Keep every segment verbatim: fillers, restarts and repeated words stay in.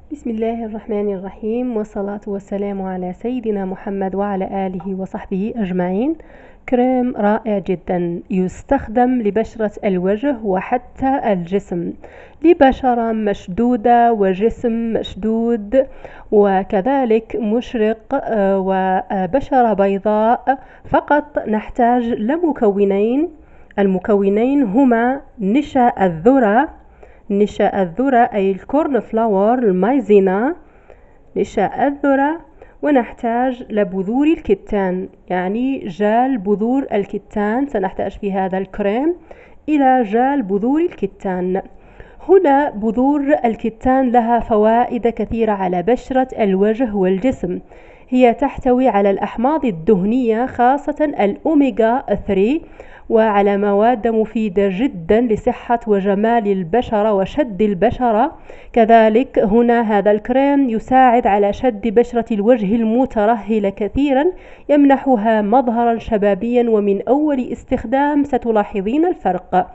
بسم الله الرحمن الرحيم، والصلاة والسلام على سيدنا محمد وعلى آله وصحبه أجمعين. كريم رائع جدا يستخدم لبشرة الوجه وحتى الجسم، لبشرة مشدودة وجسم مشدود وكذلك مشرق آه، وبشرة بيضاء. فقط نحتاج لمكونين، المكونين هما نشا الذرة، نشا الذرة أي الكورن فلاور، المايزينا، نشا الذرة، ونحتاج لبذور الكتان يعني جال بذور الكتان. سنحتاج في هذا الكريم إلى جال بذور الكتان. هنا بذور الكتان لها فوائد كثيرة على بشرة الوجه والجسم. هي تحتوي على الأحماض الدهنية خاصة الأوميغا ثلاثة، وعلى مواد مفيدة جدا لصحة وجمال البشرة وشد البشرة. كذلك هنا هذا الكريم يساعد على شد بشرة الوجه المترهلة كثيرا، يمنحها مظهرا شبابيا، ومن أول استخدام ستلاحظين الفرق.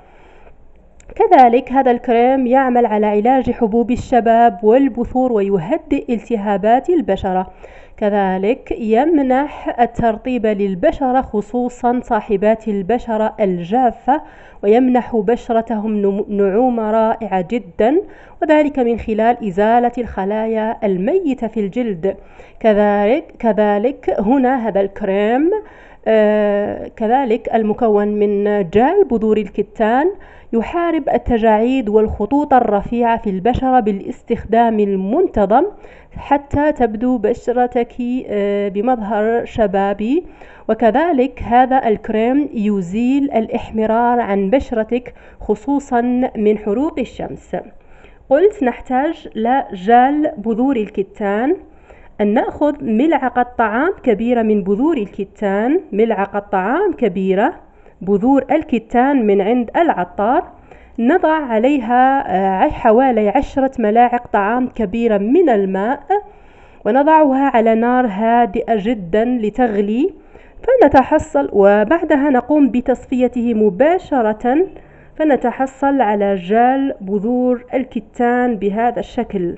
كذلك هذا الكريم يعمل على علاج حبوب الشباب والبثور ويهدئ التهابات البشرة. كذلك يمنح الترطيب للبشرة خصوصا صاحبات البشرة الجافة، ويمنح بشرتهم نعومة رائعة جدا، وذلك من خلال إزالة الخلايا الميتة في الجلد. كذلك, كذلك هنا هذا الكريم آه كذلك المكون من جال بذور الكتان يحارب التجاعيد والخطوط الرفيعة في البشرة بالاستخدام المنتظم حتى تبدو بشرتك بمظهر شبابي. وكذلك هذا الكريم يزيل الإحمرار عن بشرتك خصوصا من حروق الشمس. قلت نحتاج لجال بذور الكتان، أن نأخذ ملعقة طعام كبيرة من بذور الكتان، ملعقة طعام كبيرة بذور الكتان من عند العطار، نضع عليها حوالي عشرة ملاعق طعام كبيرة من الماء، ونضعها على نار هادئة جدا لتغلي، فنتحصل وبعدها نقوم بتصفيته مباشرة، فنتحصل على جال بذور الكتان بهذا الشكل.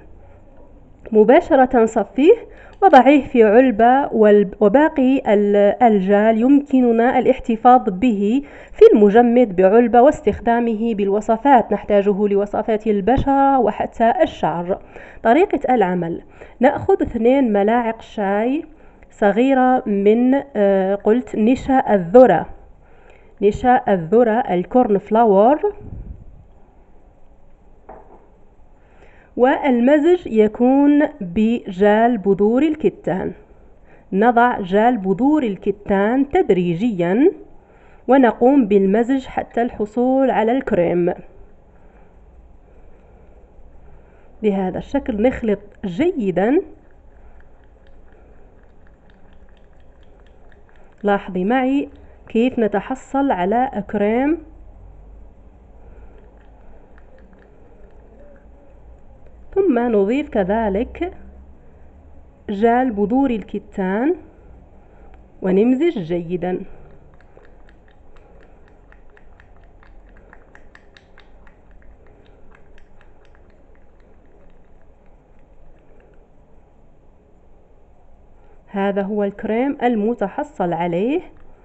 مباشرة نصفيه وضعيه في علبة، وباقي الجال يمكننا الاحتفاظ به في المجمد بعلبة واستخدامه بالوصفات، نحتاجه لوصفات البشرة وحتى الشعر. طريقة العمل: نأخذ اثنين ملاعق شاي صغيرة من قلت نشا الذرة، نشا الذرة الكورن فلاور، والمزج يكون بجال بذور الكتان. نضع جال بذور الكتان تدريجيا ونقوم بالمزج حتى الحصول على الكريم بهذا الشكل. نخلط جيدا، لاحظي معي كيف نتحصل على كريم. ثم نضيف كذلك جال بذور الكتان ونمزج جيدا. هذا هو الكريم المتحصل عليه.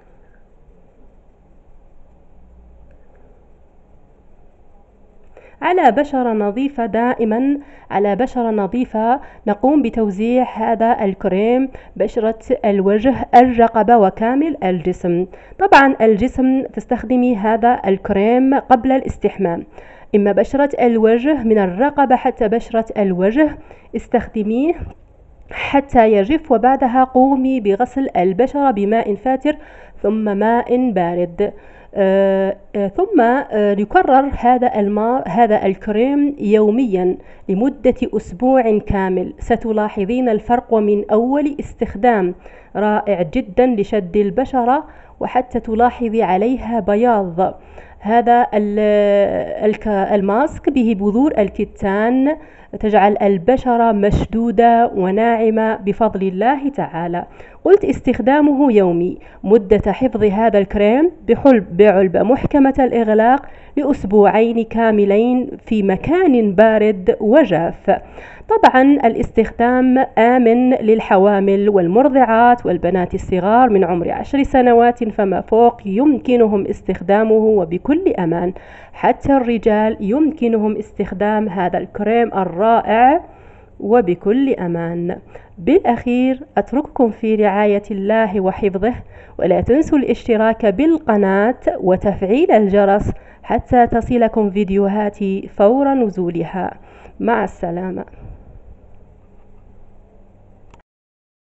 على بشرة نظيفة، دائما على بشرة نظيفة نقوم بتوزيع هذا الكريم بشرة الوجه، الرقبة وكامل الجسم. طبعا الجسم تستخدمي هذا الكريم قبل الاستحمام، إما بشرة الوجه من الرقبة حتى بشرة الوجه استخدميه حتى يجف، وبعدها قومي بغسل البشرة بماء فاتر ثم ماء بارد. آه آه ثم آه يكرر هذا الماء هذا الكريم يوميا لمدة أسبوع كامل. ستلاحظين الفرق ومن أول استخدام، رائع جدا لشد البشرة وحتى تلاحظي عليها بياض. هذا الماسك به بذور الكتان تجعل البشرة مشدودة وناعمة بفضل الله تعالى. قلت استخدامه يومي. مدة حفظ هذا الكريم بحلب بعلبة محكمة الإغلاق لأسبوعين كاملين في مكان بارد وجاف. طبعا الاستخدام آمن للحوامل والمرضعات والبنات الصغار من عمر عشر سنوات فما فوق، يمكنهم استخدامه وبكل أمان. حتى الرجال يمكنهم استخدام هذا الكريم الرائع وبكل أمان. بالأخير أترككم في رعاية الله وحفظه، ولا تنسوا الاشتراك بالقناة وتفعيل الجرس حتى تصلكم فيديوهاتي فور نزولها. مع السلامة.